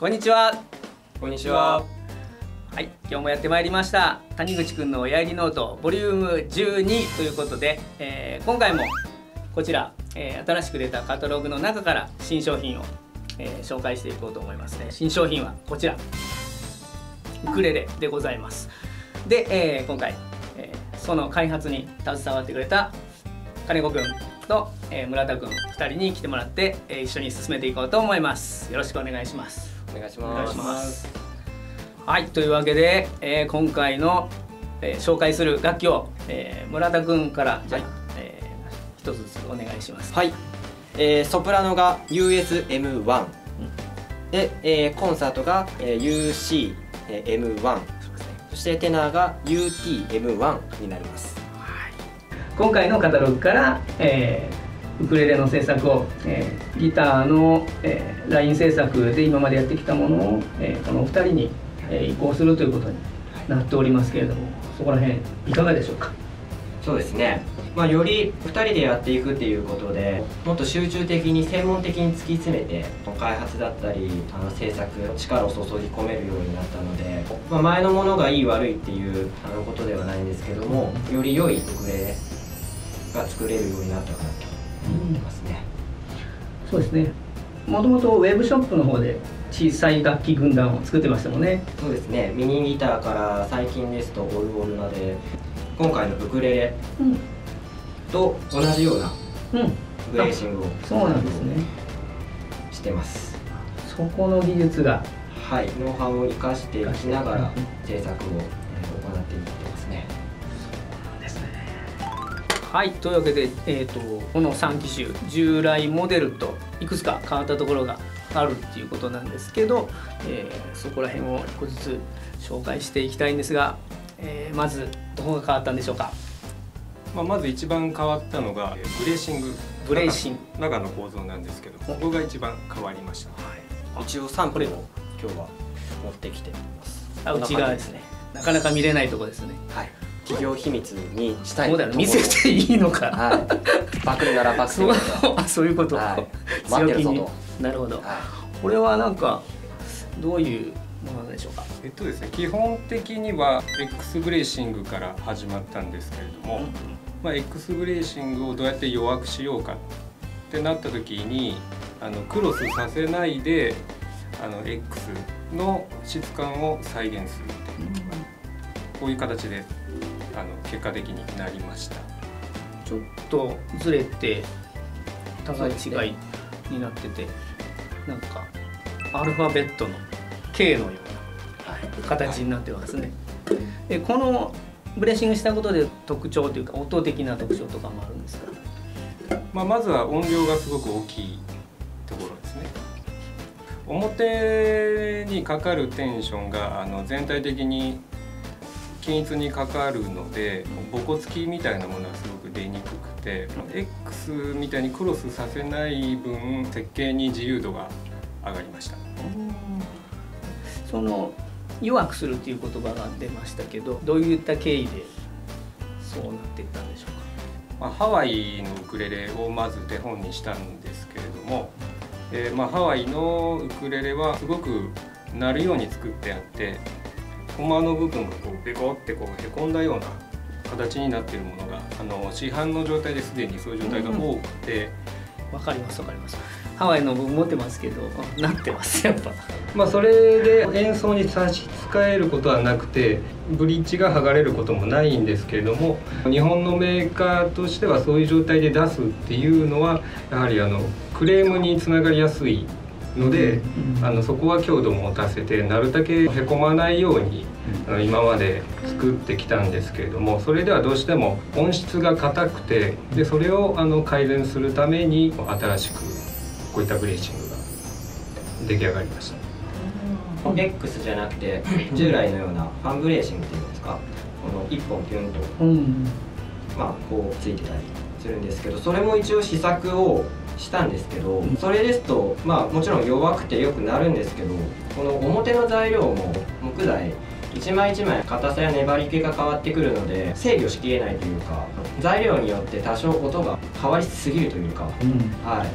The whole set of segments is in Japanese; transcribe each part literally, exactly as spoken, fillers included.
こんにちは。 こんにちは。 はい、今日もやってまいりました谷口くんの親入りノートボリュームじゅうにということで、えー、今回もこちら、えー、新しく出たカタログの中から新商品を、えー、紹介していこうと思いますね。新商品はこちらウクレレでございます。で、えー、今回、えー、その開発に携わってくれた金子くんと、えー、村田くんふたりに来てもらって、えー、一緒に進めていこうと思います。よろしくお願いします。 お願いします。 はい、というわけで、えー、今回の、えー、紹介する楽器を、えー、村田くんからじゃあ、はい、えー、一つずつお願いします。 はい、えー、ソプラノが ユーエスエムワン、うん、で、えー、コンサートが、えー、ユーシーエムワン、 そしてテナーが ユーティーエムワン になります。 はい、今回のカタログから、えーウクレレの制作を、えー、ギターの、えー、ライン制作で今までやってきたものを、えー、このお二人に、えー、移行するということになっておりますけれども、そこら辺いかがでしょうか。 そうですね、まあ、よりふたりでやっていくっていうことでもっと集中的に専門的に突き詰めて開発だったりあの制作力を注ぎ込めるようになったので、まあ、前のものがいい悪いっていうあのことではないんですけども、より良いウクレレが作れるようになったかなと思いますね。 そうですね。もともとウェブショップの方で小さい楽器軍団を作ってましたもんね。 そうですね。ミニギターから最近ですとオルゴルまで、今回のウクレレと同じようなブレーシングを、うん、 そうなんですね。 してます。 そこの技術が、 はい、ノウハウを生かしていきながら制作を行っていってますね。 はい、というわけで、えー、とこのさん機種従来モデルといくつか変わったところがあるっていうことなんですけど、えー、そこら辺をいっこずつ紹介していきたいんですが、えー、まずどこが変わったんでしょうか。 まあ、まず一番変わったのがブレーシングブレーシング中の構造なんですけど、ここが一番変わりました。 はい、一応サンプルを今日は持ってきています。 あ、内側ですね。なかなか見れないところですね。はい、 企業秘密にしたい。 そうだよね、見せていいのか。 はい。パクるならパクる。 あ、そういうこと。 はい、待ってるぞと。 なるほど。はい、これはなんかどういうものなんでしょうか。 えっとですね、基本的には X ブレーシングから始まったんですけれども、うん、まあ X ブレーシングをどうやって弱くしようかってなった時に、あのクロスさせないであの X の質感を再現するっていう、うん、こういう形であの結果的になりました。 ちょっとずれて互い違いになってて、なんかアルファベットの K のような形になってますね。でこのブレーシングしたことで特徴というか音的な特徴とかもあるんですか。 まあ、まずは音量がすごく大きいところですね。表にかかるテンションがあの全体的に均一にかかるので、ボコつきみたいなものはすごく出にくくて、X みたいにクロスさせない分設計に自由度が上がりました。 その弱くするっていう言葉が出ましたけど、どういった経緯でそうなっていったんでしょうか。 まあ、ハワイのウクレレをまず手本にしたんですけれども、えー、まあハワイのウクレレはすごく鳴るように作ってあって、コマの部分がこうベコってこうへこんだような形になっているものがあの市販の状態ですでにそういう状態が多くて、 わ、うん、かりますわかります。ハワイの部分持ってますけど、なってますやっぱ。 まあそれで演奏に差し支えることはなくて、ブリッジが剥がれることもないんですけれども、日本のメーカーとしてはそういう状態で出すっていうのはやはりあのクレームにつながりやすいので、あのそこは強度を持たせてなるだけへこまないようにあの今まで作ってきたんですけれども、それではどうしても音質が硬くて、でそれをあの改善するために新しくこういったブレーシングが出来上がりました。 X じゃなくて従来のようなファンブレーシングっていうんですか、このいっぽんピュンと、うん、まあこうついてたりするんですけど、それも一応試作をしたんですけど、それですとまあもちろん弱くてよくなるんですけど、この表の材料も木材一枚一枚硬さや粘り気が変わってくるので制御しきれないというか、材料によって多少音が変わりすぎるというか、うん、はい、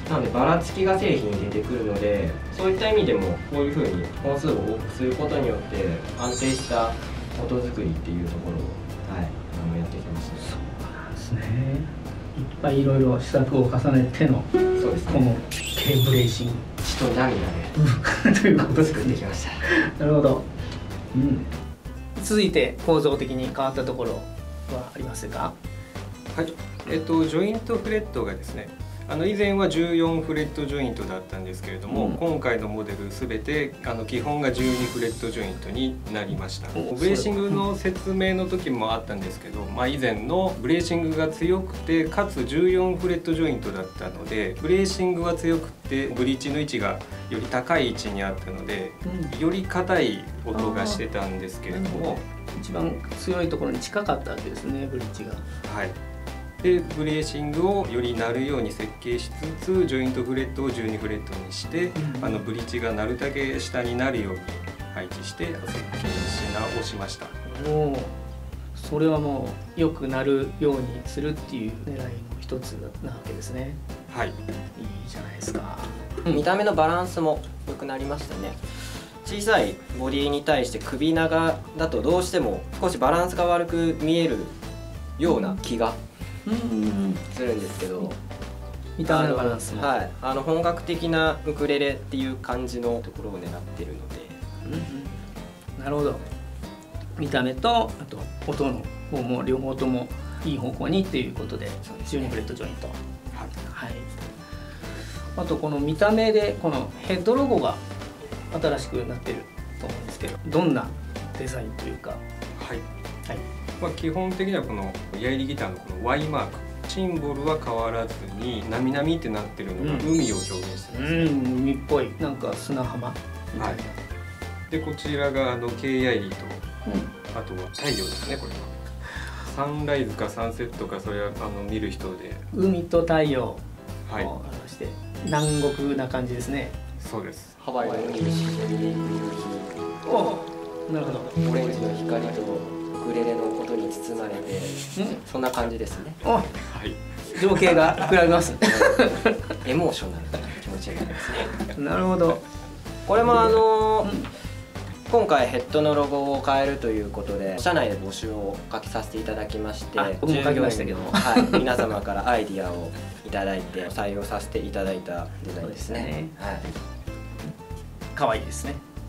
なのでばらつきが製品に出てくるので、そういった意味でもこういうふうに本数を多くすることによって安定した音作りっていうところを、はい、あのやってきました。 そうなんですね。いっぱいいろいろ試作を重ねてのそうです、ね、 この K ブレーシング血と涙でということで作ってきました。 なるほど、うん、続いて構造的に変わったところはありますか？ はい、えっとジョイントフレットがですね、あの以前はじゅうよんフレットジョイントだったんですけれども、うん、今回のモデルすべてあの基本がじゅうにフレットジョイントになりました。ブレーシングの説明の時もあったんですけど、まあ、以前のブレーシングが強くてかつじゅうよんフレットジョイントだったので、ブレーシングが強くてブリッジの位置がより高い位置にあったので、うん、より硬い音がしてたんですけれども、 一番強いところに近かったわけですね、ブリッジが。 はい、でブレーシングをより鳴るように設計しつつジョイントフレットをじゅうにフレットにして、うん、あのブリッジが鳴るだけ下になるように配置して設計し直しました。 おー、それはもうよく鳴るようにするっていう狙いの一つなわけですね。 はい、いいじゃないですか。 見た目のバランスも良くなりましたね。小さいボディに対して首長だとどうしても少しバランスが悪く見えるような気がするんですけど、 見た目のバランスも、 はい、あの本格的なウクレレっていう感じのところを狙ってるので、 うんうん、なるほど。見た目とあと音の方も両方ともいい方向にっていうことでじゅうにフレットジョイント、はいはい、あとこの見た目でこのヘッドロゴが新しくなってると思うんですけど、どんなデザインというか。はい、 はい、まあ、基本的にはこのヤイリギターのこの ワイ マークシンボルは変わらずになみなみってなってるのが海を表現してます、ね、 うん、海っぽいなんか砂浜みたいな、はい、 でこちらがあの K ヤイリと、うん、あとは太陽ですね。これはサンライズかサンセットか、それはあの見る人で海と太陽を表して、はい、南国な感じですね。 そうです。 ハワイの海に沈んでいく夕日、 お、なるほど。 オレンジの光とウクレレの音に包まれて、うん、そんな感じですね。 お、はい、情景が膨らみます。 エモーショナルな気持ちになりますね。 なるほど。 これもあのーうん、今回ヘッドのロゴを変えるということで社内で募集をかけさせていただきまして、 僕も書きましたけど、 はい、皆様からアイディアをいただいて採用させていただいたデザインですね。はい、 可愛いですね。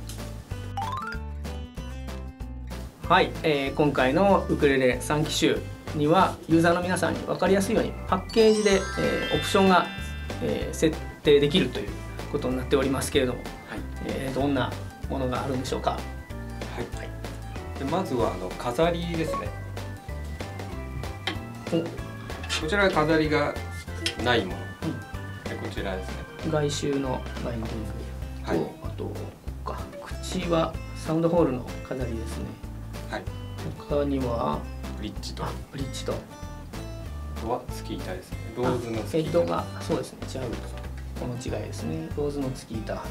はい、えー、今回のウクレレさん機種にはユーザーの皆さんに分かりやすいようにパッケージで、えー、オプションが、えー、設定できるということになっておりますけれども、はい、えー、どんなものがあるんでしょうか。はい、 はい、でまずはあの飾りですね。こちらは飾りがないもの、うん、でこちらですね、 外周のバインディングと、はい、あとか口はサウンドホールの飾りですね。はい、他にはブリッジとブリッジとあとは月板ですね。ローズの月板。 ヘッドがそうですね、違うとこの違いですね。ローズの月板みたいな。はい、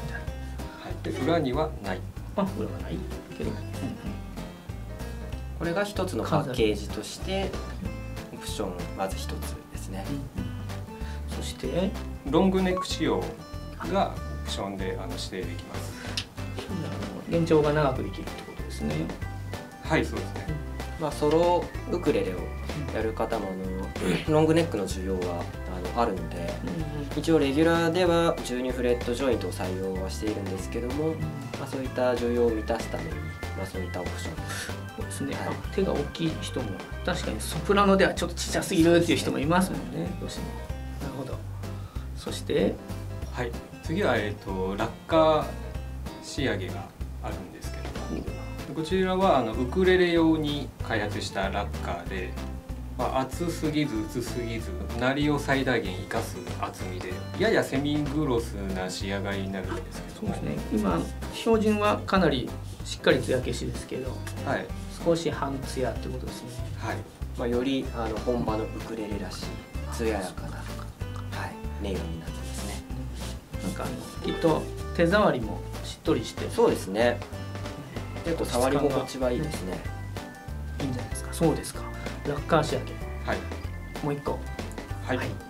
で裏にはない。 あ、裏はないけど、うんうん、 これが一つのパッケージとしてオプションまず一つですね。 うん、そしてロングネック仕様がオプションであの指定できます。 延長が長くできるってことですね。 はい、そうですね。 まあソロウクレレをやる方もあのロングネックの需要はあのあるので、一応レギュラーではじゅうにフレットジョイントを採用はしているんですけども、まあ、そういった需要を満たすために、まあ、そういったオプションそうですね、はい、手が大きい人も確かにソプラノではちょっとちっちゃすぎるっていう人もいますもんね、どうしても。なるほど。そしてはい、次は、えーと、ラッカー仕上げがあるんですけども、こちらはあのウクレレ用に開発したラッカーで、まあ、厚すぎず薄すぎず鳴りを最大限生かす厚みでややセミグロスな仕上がりになるんですけども、 そうですね、今標準はかなりしっかり艶消しですけど、はい、少し半艶ってことですね。 はい、まあ、よりあの本場のウクレレらしい艶やかな、はい、音色になってますね。 なんかあのきっと手触りもしっとりして、 そうですね、結構触り心地はいいですね。 いいんじゃないですか。そうですか。ラッカー仕上げ。 はい。 もう一個。 はい。はい、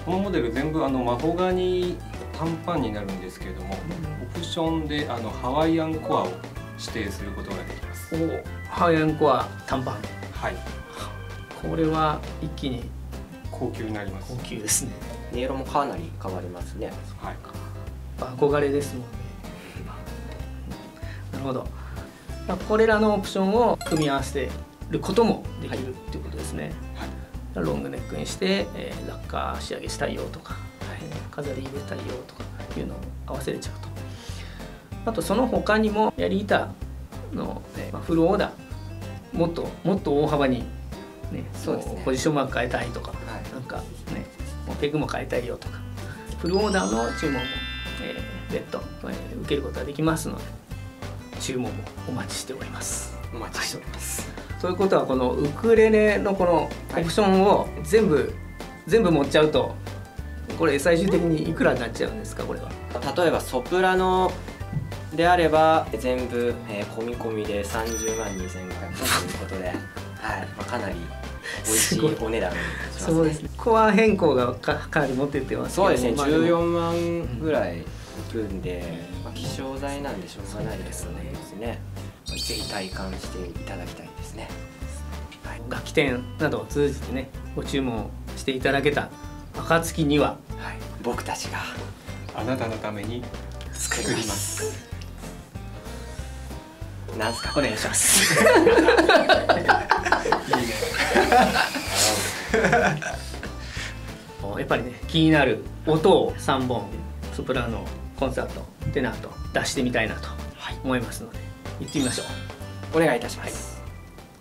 このモデル全部あのマホガニ短パンになるんですけれども、オプションであのハワイアンコアを指定することができます。 おハワイアンコア短パン。 はい。 これは一気に高級になります。 高級ですね。 音色もかなり変わりますね。 はい。 憧れですもんね。なるほど。これらのオプションを組み合わせることもできるっていうことですね。 はい。 ロングネックにして、えー、ラッカー仕上げしたいよとか、はい、飾り入れたいよとかいうのを合わせれちゃうと。あとその他にもヤリギターの、ねまあ、フルオーダーもっともっと大幅に、ね、そうですね、ポジションマーク変えたいとか、はい、なんかねもうペグも変えたいよとかフルオーダーの注文も、えー、別途、えー、受けることができますので注文もお待ちしております。 お待ちしております。 はい、ということはこのウクレレのこのオプションを全部、はい、全部持っちゃうとこれ最終的にいくらになっちゃうんですかこれは。 例えばソプラノであれば全部、えー、込み込みでさんじゅうまんにせんごひゃくえんということで、はい、まあ、かなり美味しいお値段にしますね。 そうですね。コア変更が か, かなり持ってってますけど。 そうですね。じゅうよんまんぐらいいくんで、まあ、希少材なんでしょうがないですね。ですね。ぜひ体感していただきたいですね。 はい、楽器店などを通じてねご注文していただけた暁には、はい、 僕たちがあなたのために作ります。なんすかお願いします。 いいね。やっぱりね気になる音をさんぼんソプラノ、コンサート、テナーと出してみたいなと思いますので、はい、行ってみましょう。 お願いいたします。はい、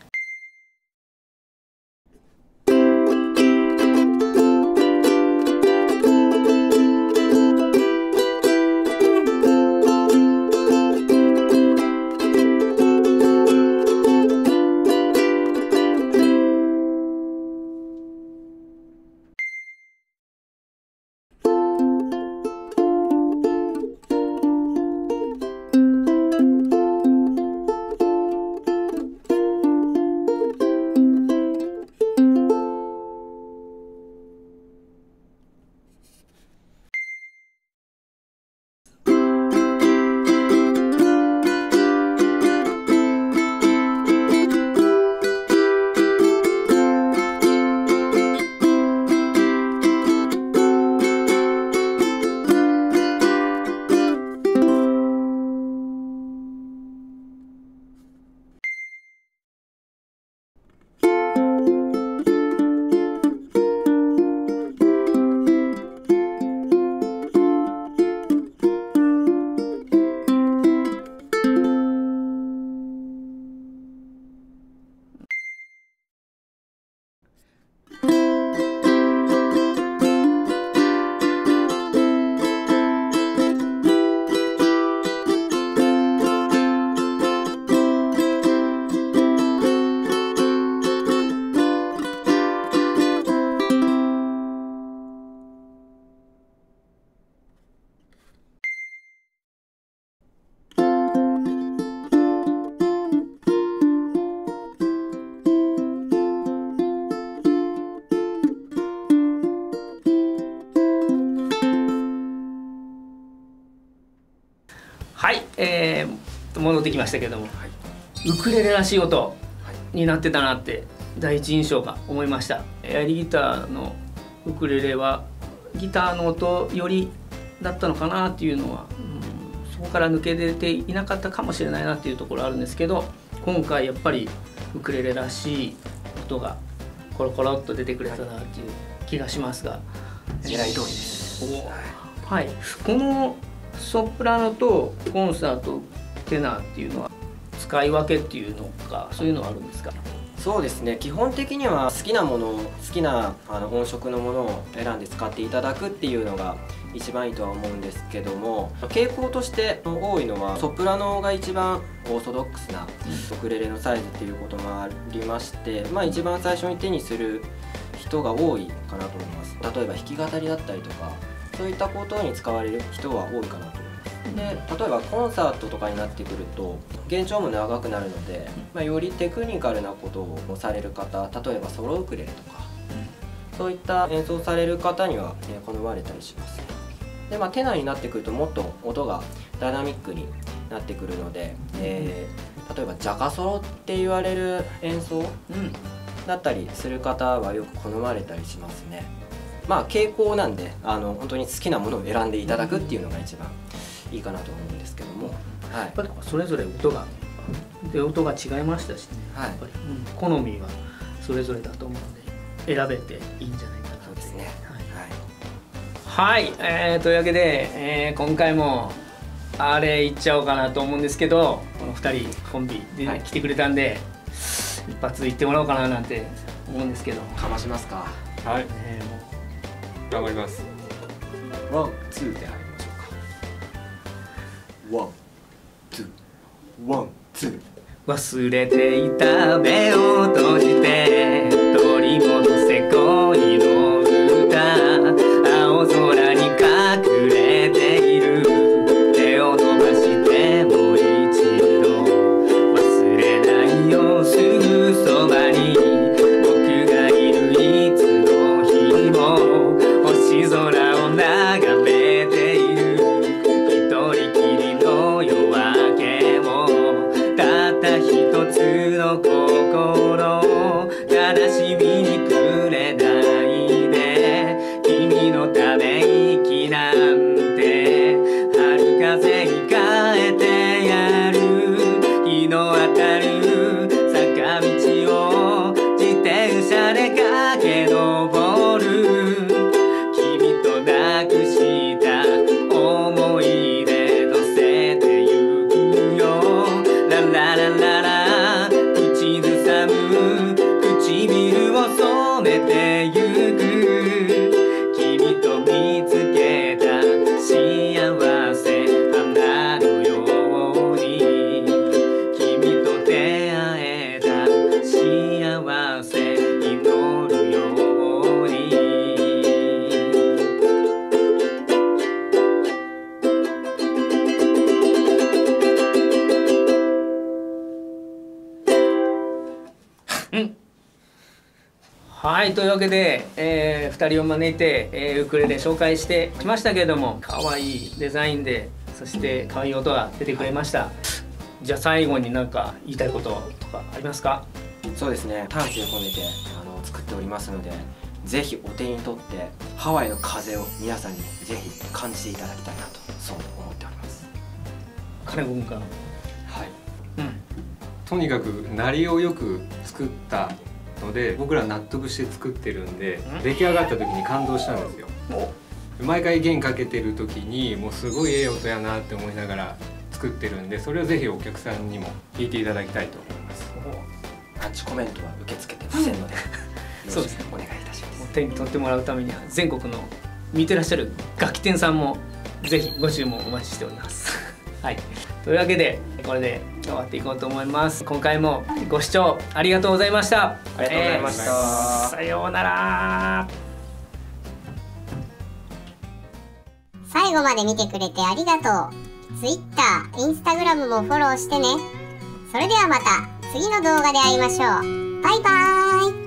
はい、えー、戻ってきましたけども、はい、ウクレレらしい音になってたなって第一印象が思いました。エアリーギターのウクレレはギターの音よりだったのかなっていうのは、うん、そこから抜け出ていなかったかもしれないなっていうところあるんですけど、今回やっぱりウクレレらしい音がコロコロっと出てくれたなっていう気がしますが、 狙い通りです。 はい、このソプラノとコンサート、テナーっていうのは使い分けっていうのか、そういうのはあるんですか？ そうですね、基本的には好きなものを好きなあの音色のものを選んで使っていただくっていうのが一番いいとは思うんですけども、傾向として多いのはソプラノが一番オーソドックスなウクレレのサイズっていうこともありまして、まあ、一番最初に手にする人が多いかなと思います。例えば弾き語りだったりとかそういったことに使われる人は多いかなと思います。で例えばコンサートとかになってくると弦長も長くなるので、まあ、よりテクニカルなことをされる方、例えばソロウクレレとか、 そういった演奏される方には、えー、好まれたりしますね。で、まあ、テナーになってくるともっと音がダイナミックになってくるので、えー、例えばジャカソロって言われる演奏だったりする方はよく好まれたりしますね。まあ傾向なんで、あの本当に好きなものを選んでいただくっていうのが一番いいかなと思うんですけども、はい、 やっぱりそれぞれ音がで音が違いましたしね、はい、やっぱり、うん、好みはそれぞれだと思うので選べていいんじゃないかなと。 そうですね。 はい、はい、えー、というわけで、えー、今回もあれいっちゃおうかなと思うんですけど、このふたりコンビで来てくれたんで、はい、一発いってもらおうかななんて思うんですけど。 かましますか。 はい、 えー、もう頑張ります。 ワン、ツーで入りましょうか。ワン、ツー、ワン、ツー。 忘れていた目を閉じて取り戻せ恋の歌、青空に隠れている手を伸ばしてもう一度忘れないよすぐそばに僕がいるいつの日も星空を眺めている一人きりの夜明けもたった一つの心悲しみにくれないで君のため息なんて春風に変えてやる日の当たる坂道を自転車で駆け上る君となくした思い出乗せてゆくよラララララ口ずさむ唇を染めてゆく君と見つけた幸せ花のように君と出会えた幸せ祈るようにうんはい、というわけで、えー、ふたりを招いて、えー、ウクレレ紹介してきましたけれども、可愛いデザインでそして可愛い音が出てくれました。じゃあ最後に何か言いたいこととかありますか？ そうですね、丹精を込めてあの作っておりますので、ぜひお手に取ってハワイの風を皆さんにぜひ感じていただきたいなとそう思っております。 金子君から。 はい、 うん、 とにかく鳴りをよく作ったので僕ら納得して作ってるんで、うん、出来上がった時に感動したんですよ。毎回弦かけてる時にもうすごいええ音やなって思いながら作ってるんで、それをぜひお客さんにも聴いていただきたいと思います。 アンチコメントは受け付けてませんので、そうですね、お願いいたします。 手に取ってもらうためには全国の見てらっしゃる楽器店さんもぜひご注文お待ちしておりますはい、というわけでこれで終わっていこうと思います。今回もご視聴ありがとうございました。 ありがとうございました、えー、 さようなら。 最後まで見てくれてありがとう。Twitter、Instagram もフォローしてね。それではまた次の動画で会いましょう。バイバーイ。